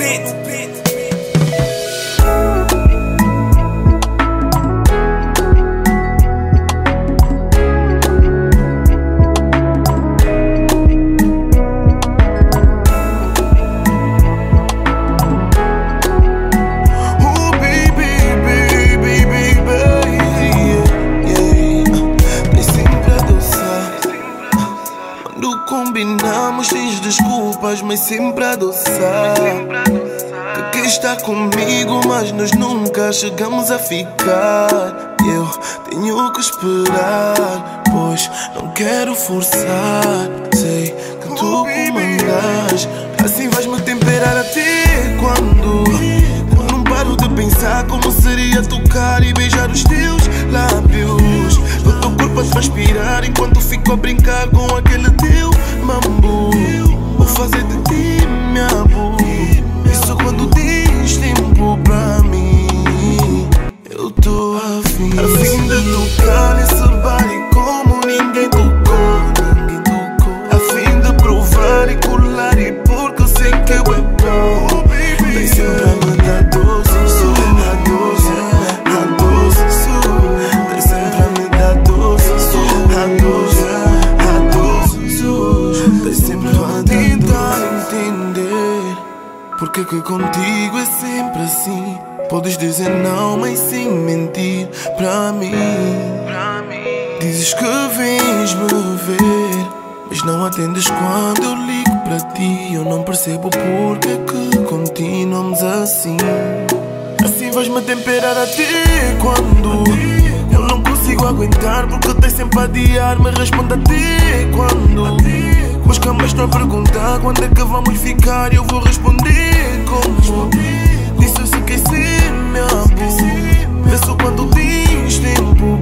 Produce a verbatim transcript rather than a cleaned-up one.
beat. Combinamos, tens desculpas, mas sempre a adoçar. Que quer estar comigo, mas nós nunca chegamos a ficar. Eu tenho que esperar, pois não quero forçar. Sei que tu comandas, assim vais-me temperar até quando? Eu não paro de pensar como seria tocar e beijar os teus lábios. O teu corpo a transpirar enquanto fico a brincar com aquele teu mambo. Vou fazer de ti minha bu. Isso quando tens tempo pra mim. Eu tô afim, a fim de tocar nesse baile como ninguém tocou, ninguém tocou. A fim de provar e colar e porque eu sei que eu é bom. Vem sempre a me dar doce, a doce, a doce. Vem sempre a me dar doce, a doce, a doce. Vem sempre a tentar entender porque que contigo é sempre assim. Podes dizer não, mas sem mentir pra mim. Dizes que vens me ver, mas não atendes quando eu ligo pra ti. Eu não percebo porque que continuamos assim. Assim vais-me temperar até quando? Eu não consigo aguentar porque tens sempre a adiar. Me responde até quando? Mas camas estão a perguntar quando é que vamos ficar e eu vou responder como? Disse eu sei que é ser minha bu. Vê só quando tens tempo